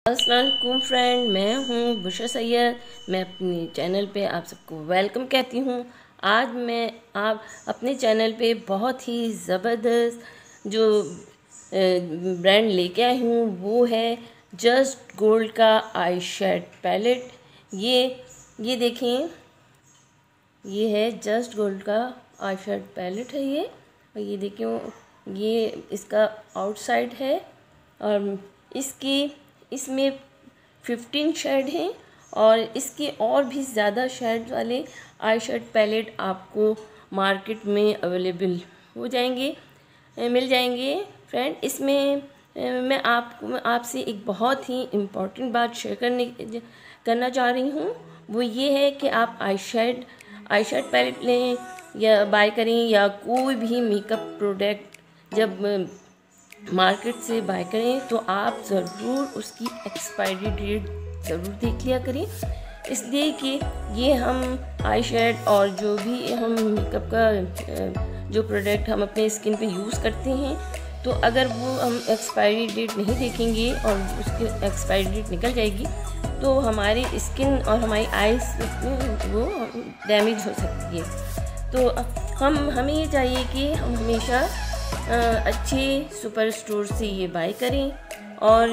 अस्सलाम वालेकुम फ्रेंड, मैं हूँ बुशरा सैयद। मैं अपने चैनल पे आप सबको वेलकम कहती हूँ। आज मैं आप अपने चैनल पे बहुत ही ज़बरदस्त जो ब्रांड लेके आई हूँ वो है जस्ट गोल्ड का आई शेड पैलेट। ये देखें, ये है जस्ट गोल्ड का आई शेड पैलेट है ये। और ये देखें, ये इसका आउटसाइड है और इसमें 15 शेड हैं और इसके और भी ज़्यादा शेड वाले आई शेड पैलेट आपको मार्केट में अवेलेबल हो जाएंगे, मिल जाएंगे। फ्रेंड, इसमें मैं आपसे एक बहुत ही इम्पॉर्टेंट बात शेयर करना चाह रही हूँ। वो ये है कि आप आई शेड पैलेट लें या बाय करें या कोई भी मेकअप प्रोडक्ट जब मार्केट से बाय करें तो आप ज़रूर उसकी एक्सपायरी डेट ज़रूर देख लिया करें, इसलिए कि ये हम आई शेड और जो भी हम मेकअप का जो प्रोडक्ट हम अपने स्किन पे यूज़ करते हैं, तो अगर वो हम एक्सपायरी डेट नहीं देखेंगे और उसकी एक्सपायरी डेट निकल जाएगी तो हमारी स्किन और हमारी आइज़ वो डैमेज हो सकती है। तो हमें ये चाहिए कि हम हमेशा अच्छे सुपर स्टोर से ये बाय करें और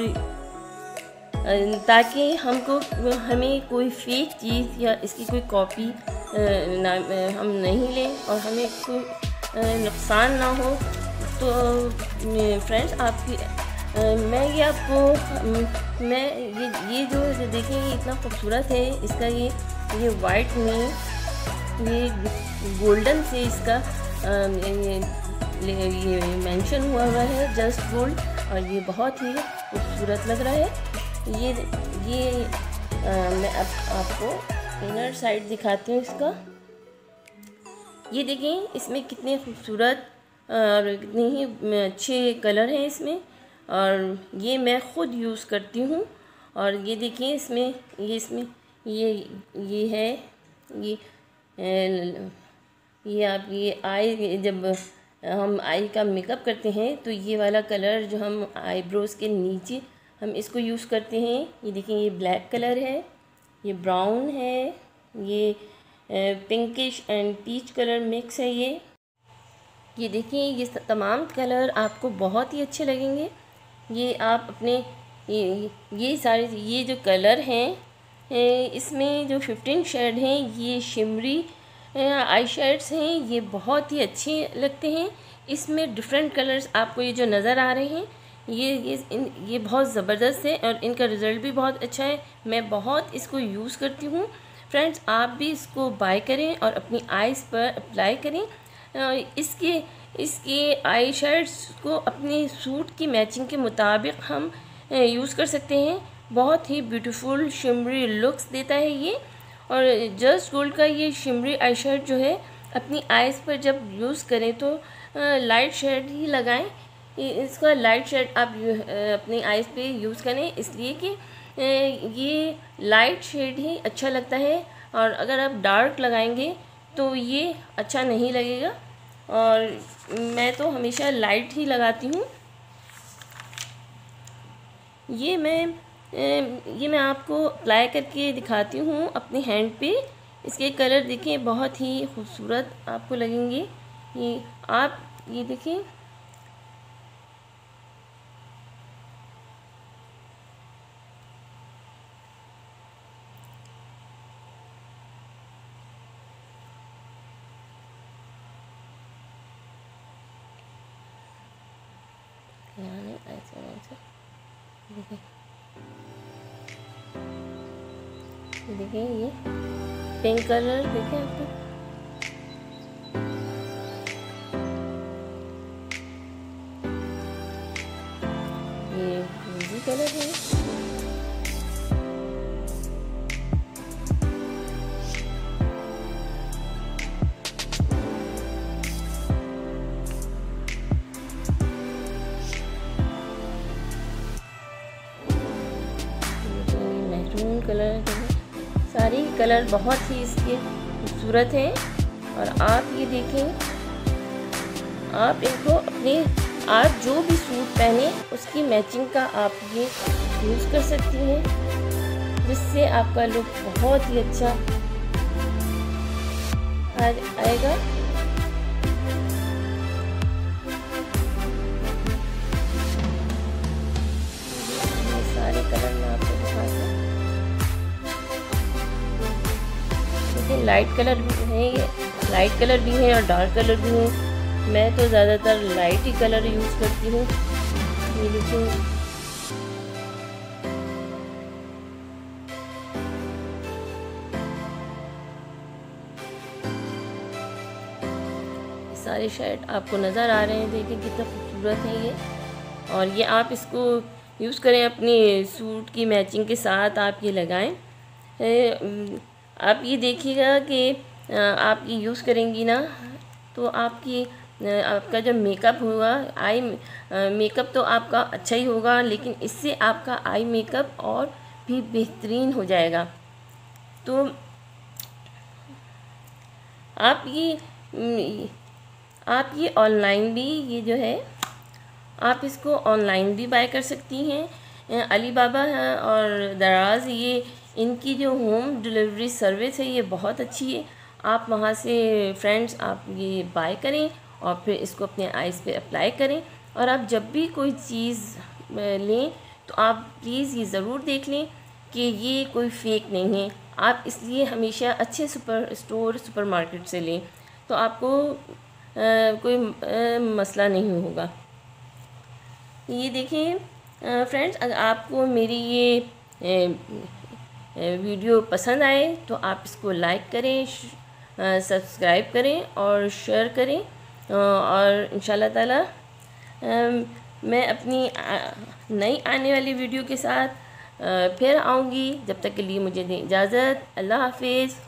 ताकि हमें कोई फेक चीज़ या इसकी कोई कॉपी हम नहीं लें और हमें कोई नुकसान ना हो। तो फ्रेंड्स, ये जो देखें, ये इतना खूबसूरत है। इसका ये वाइट में ये गोल्डन से इसका ये मेंशन हुआ है जस्ट गोल्ड, और ये बहुत ही खूबसूरत लग रहा है। मैं अब आपको इनर साइड दिखाती हूँ इसका। ये देखें, इसमें कितने खूबसूरत और कितने ही अच्छे कलर हैं इसमें, और ये मैं ख़ुद यूज़ करती हूँ। और ये देखिए, इसमें ये है ये आई, जब हम आई का मेकअप करते हैं तो ये वाला कलर जो हम आईब्रोज़ के नीचे हम इसको यूज़ करते हैं। ये देखिए, ये ब्लैक कलर है, ये ब्राउन है, ये pinkish and peach colour mix है। ये देखिए, ये तमाम कलर आपको बहुत ही अच्छे लगेंगे। ये आप अपने ये सारे ये जो कलर हैं, इसमें जो 15 शेड हैं, ये शिमरी आई शेड्स हैं। ये बहुत ही अच्छे लगते हैं। इसमें डिफरेंट कलर्स आपको ये जो नज़र आ रहे हैं, ये बहुत ज़बरदस्त है और इनका रिज़ल्ट भी बहुत अच्छा है। मैं बहुत इसको यूज़ करती हूँ। फ्रेंड्स, आप भी इसको बाय करें और अपनी आइज़ पर अप्लाई करें। इसके आई शेड्स को अपने सूट की मैचिंग के मुताबिक हम यूज़ कर सकते हैं। बहुत ही ब्यूटीफुल शिमरी लुक्स देता है ये। और जस्ट गोल्ड का ये शिमरी आई शेड जो है, अपनी आइज़ पर जब यूज़ करें तो लाइट शेड ही लगाएं। इसका लाइट शेड आप अपनी आइज़ पे यूज़ करें, इसलिए कि ये लाइट शेड ही अच्छा लगता है। और अगर आप डार्क लगाएंगे तो ये अच्छा नहीं लगेगा, और मैं तो हमेशा लाइट ही लगाती हूँ। ये मैं आपको अप्लाई करके दिखाती हूँ अपने हैंड पे। इसके कलर देखें, बहुत ही खूबसूरत आपको लगेंगे। ये देखें, देखिए ये पिंक कलर देखें आपको, ये फिरोजी कलर है, मैरून कलर है। सारे कलर बहुत ही इसके खूबसूरत हैं। और आप ये देखें, आप इनको आप जो भी सूट पहने उसकी मैचिंग का आप ये यूज़ कर सकती हैं, जिससे आपका लुक बहुत ही अच्छा आएगा। ये सारे कलर मैं आपको दिखाती हूँ। देखिए लाइट कलर भी है, ये लाइट कलर भी है और डार्क कलर भी है। मैं तो ज़्यादातर लाइट ही कलर यूज़ करती हूँ। ये देखिए सारे शेड आपको नज़र आ रहे हैं। देखिए कितना खूबसूरत है ये। और ये आप इसको यूज़ करें अपनी सूट की मैचिंग के साथ, आप ये लगाएं। आप ये देखिएगा कि आप ये यूज़ करेंगी ना तो आपका जो मेकअप होगा, आई मेकअप तो आपका अच्छा ही होगा, लेकिन इससे आपका आई मेकअप और भी बेहतरीन हो जाएगा। तो आप ये ऑनलाइन भी, ये जो है आप इसको ऑनलाइन भी बाय कर सकती हैं। अलीबाबा है और दराज, ये इनकी जो होम डिलीवरी सर्विस है ये बहुत अच्छी है। आप वहाँ से फ्रेंड्स आप ये बाय करें और फिर इसको अपने आइज़ पे अप्लाई करें। और आप जब भी कोई चीज़ लें तो आप प्लीज़ ये ज़रूर देख लें कि ये कोई फेक नहीं है। आप इसलिए हमेशा अच्छे सुपर मार्केट से लें, तो आपको कोई मसला नहीं होगा। ये देखिए फ्रेंड्स, अगर आपको मेरी ये वीडियो पसंद आए तो आप इसको लाइक करें, सब्सक्राइब करें और शेयर करें। और इंशाल्लाह ताला मैं अपनी नई आने वाली वीडियो के साथ फिर आऊँगी। जब तक के लिए मुझे दें इजाज़त। अल्लाह हाफिज़।